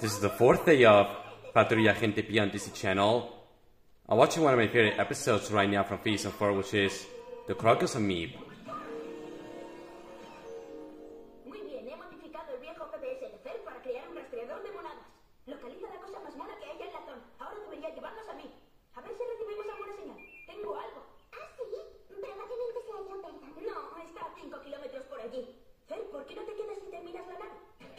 This is the fourth day of Patrulla Gente P on DC channel. I'm watching one of my favorite episodes right now from Season 4, which is The Crocus Amoeba. Muy bien, he modificado el viejo GPS de Fer para crear un rastreador de monadas. Localiza la cosa más mona que haya en la zona. Ahora debería llevarnos a mí. A ver si recibimos alguna señal. Tengo algo. ¿Ah, sí? Probablemente se ha hecho perder. No, está a 5 kilómetros por allí. Fer, ¿por qué no te quedas y terminas la nave?